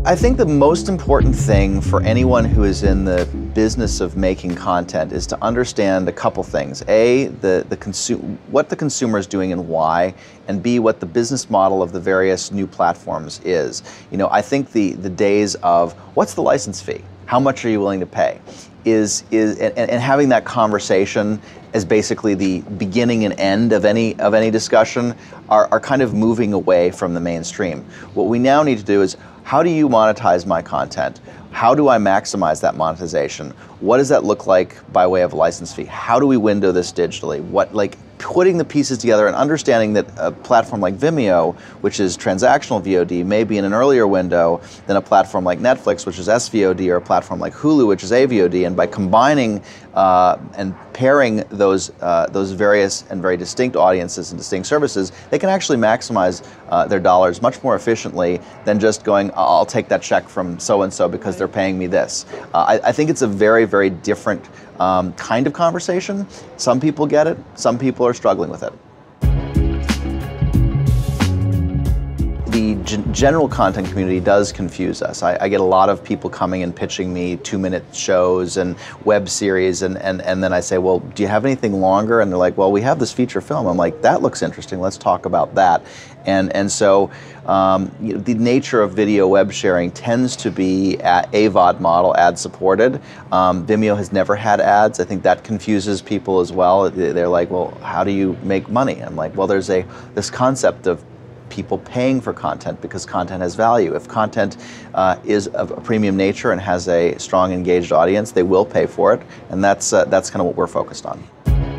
I think the most important thing for anyone who is in the business of making content is to understand a couple things. A, what the consumer is doing and why, and B, what the business model of the various new platforms is. You know, I think the days of what's the license fee? How much are you willing to pay? And having that conversation as basically the beginning and end of any discussion are kind of moving away from the mainstream. What we now need to do is, how do you monetize my content? How do I maximize that monetization? What does that look like by way of a license fee? How do we window this digitally? Putting the pieces together and understanding that a platform like Vimeo, which is transactional VOD, may be in an earlier window than a platform like Netflix, which is SVOD, or a platform like Hulu, which is AVOD. And by combining and pairing those various and very distinct audiences and distinct services, they can actually maximize their dollars much more efficiently than just going, I'll take that check from so-and-so because they're paying me this. I think it's a very, very different kind of conversation. Some people get it, some people are struggling with it. The general content community does confuse us. I get a lot of people coming and pitching me 2-minute shows and web series, and then I say, well, do you have anything longer? And they're like, well, we have this feature film. I'm like, that looks interesting, let's talk about that. And so you know, the nature of video web sharing tends to be AVOD model, ad supported. Vimeo has never had ads. I think that confuses people as well. They're like, well, how do you make money? I'm like, well, there's this concept of people paying for content because content has value. If content is of a premium nature and has a strong engaged audience, they will pay for it, and that's kind of what we're focused on.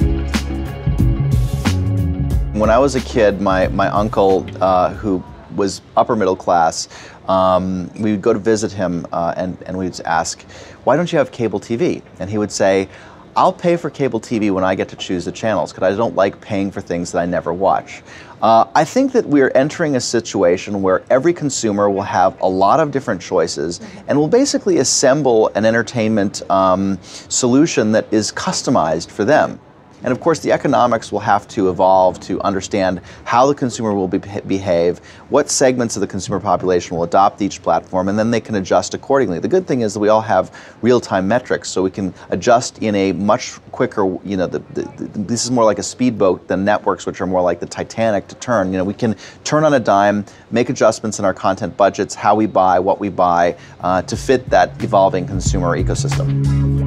When I was a kid, my uncle, who was upper middle class, we would go to visit him and we'd ask, why don't you have cable TV? And he would say, I'll pay for cable TV when I get to choose the channels because I don't like paying for things that I never watch. I think that we're entering a situation where every consumer will have a lot of different choices and will basically assemble an entertainment solution that is customized for them. And of course, the economics will have to evolve to understand how the consumer will behave, what segments of the consumer population will adopt each platform, and then they can adjust accordingly. The good thing is that we all have real-time metrics, so we can adjust in a much quicker, you know, this is more like a speedboat than networks, which are more like the Titanic to turn. You know, we can turn on a dime, make adjustments in our content budgets, how we buy, what we buy, to fit that evolving consumer ecosystem.